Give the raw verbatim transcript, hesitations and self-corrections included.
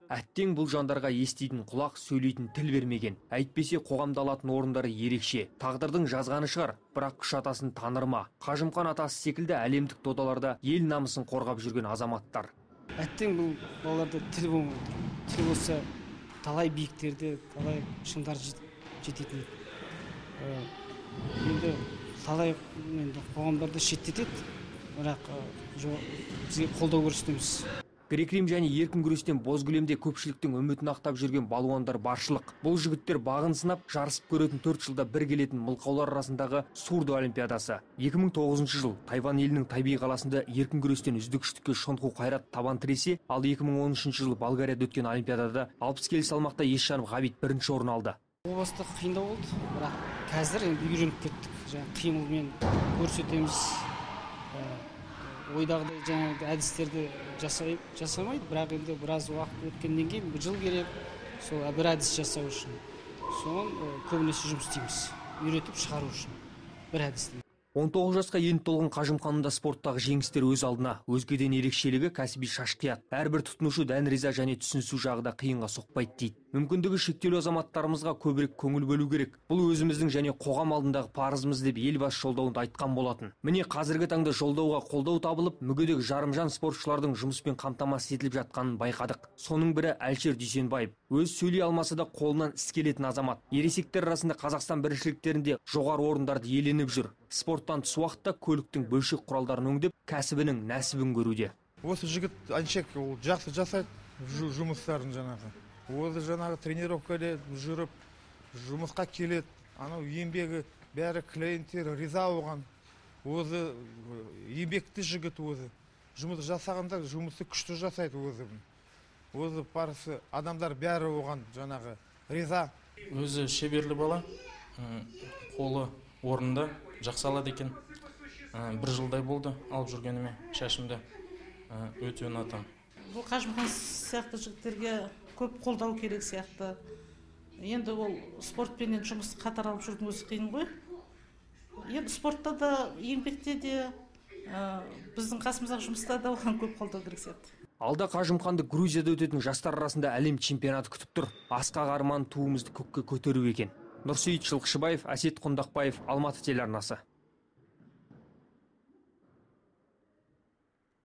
Әттең бұл жандарға еститін құлақ, сөйлейтін тіл бермеген. Әйтпесе қоғамда алатын орындары ерекше. Тағдырдың жазғаны шығар, бірақ күш атасын танырма. Қажымқан атасы секілді әлемдік додаларда ел намысын қорғап жүрген азаматтар. Әттең бұл балаларда тіл болмайды. Тіл болса, талай биіктерде, талай шыңдар жететін еді. Енді талай қоғамдарды шеттетеді, бірақ бізге қолдау көрсетеміз. Грек-рим және еркін күрестен боз кілемде көпшіліктің үмітін ақтап жүрген балуандар баршылық. Бұл жігіттер бағын сынап, жарысып көретін төрт жылда бір келетін мылқаулар арасындағы Сурдо олимпиадасы. екі мың тоғызыншы жыл Тайвань елінің Тайбей қаласында еркін күрестен үздік үштікке Шонху Қайрат табан тіресе, ал екі мың он үшінші жыл Болгарияда өткен олимпиадада алпыс келі салмақта Есжанов Ғабит бірінші орын алды. О баста қиындау болды, бірақ қазір енді үйреніп кеттік. Жаңа қимылмен көрсетеміз. Ойдағыдай жаңағы әдістерді жасамайды, бірақ енді біраз уақыт өткеннен кейін бір жыл керек, сол бір әдіс жасау үшін. Соған көбінесе жұмыс істейміз, үйретіп шығару үшін бір әдісті. он тоғыз жасқа енді толған Қажымқанында спорттағы жеңістер өз алдына. Өзгеден ерекшелігі кәсіби шашқият. Әрбір тұтынушы дән риза және түсінісу жағда қиынға соқпайды дейді. Мүмкіндігі шектеулі азаматтарымызға көбірек көңіл бөлу керек. Бұл өзіміздің және қоғам алдындағы парызымыз деп елбасы жолдауында айтқан болатын. Міне қазіргі таңда жолдауға қолдау табылып, мүгедек жарымжан спортшылардың жұмыспен қамтамасыз етіліп жатқанын байқадық. Соның бірі Әлшер Дүйсенбаев. Өз сөйлей алмаса да қолынан іс келетін азамат. Ересектер арасында Қазақстан біріншіліктерінде жоғары орындарды иеленіп жүр. Спорттан тыс уақытта көліктің бөлшек құралдарын өңдеп, кәсібінің нәсібін көруде. Осы жігіт Әлшер ол жақсы жасайды жұмыстарын жаңағы. Өзі жаңағы тренировкада жүріп, жұмысқа келеді. Анау еңбегі бәрі клиенттер риза болған. Өзі еңбекті жігіт өзі. Жұмыс жасағанда жұмысты күшті жасайды өзі. Өзі парысы адамдар бәрі оған жаңағы риза. Өзі шеберлі бала, қолы орында, жақсы алады екен. Бір жылдай болды алып жүргеніме, шашымды өте ұнатам. Бұл Қажымқан сияқты жігіттерге көп қолдау керек сияқты. Енді ол спортпенен жұмыс қатар алып жүрдің өзі қиын ғой. Енді спортта да, еңбекте де, біздің қасымыздағы жұмыста да оған көп қолдау керек сияқты. Алда Қажымқанды Грузияда өтетін жастар арасында әлем чемпионаты күтіп тұр. Асқақ арман туымызды көкке көтеру екен. Нұрсейіт Жылқышыбаев, Әсет Қондақбаев, Алматы телеарнасы.